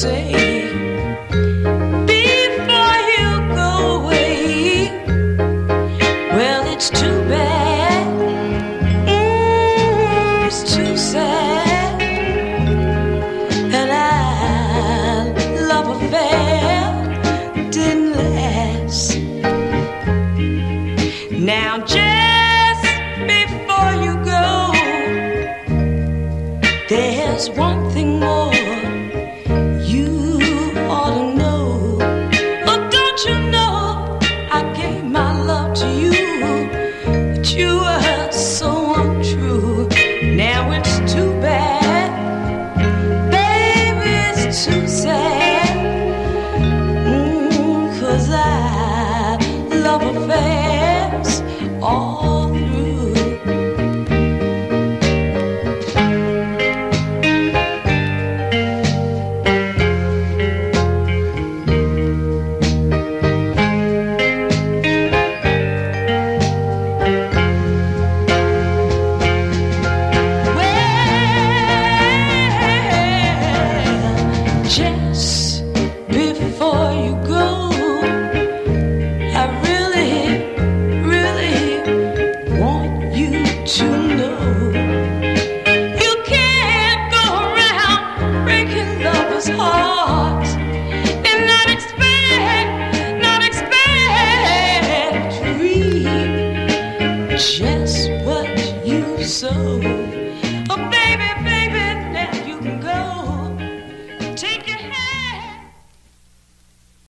say before you go away? Well, it's too bad. It's too sad. And our love affair didn't last. Now just before you go, there's one thing more you ought to know. Oh, don't you know I gave my love to you, but you were so untrue. Now it's too bad, baby, it's too sad. 'Cause I love affairs all through. Just before you go, I really, really want you to know you can't go around breaking lovers' hearts and not expect to reap just what you sow.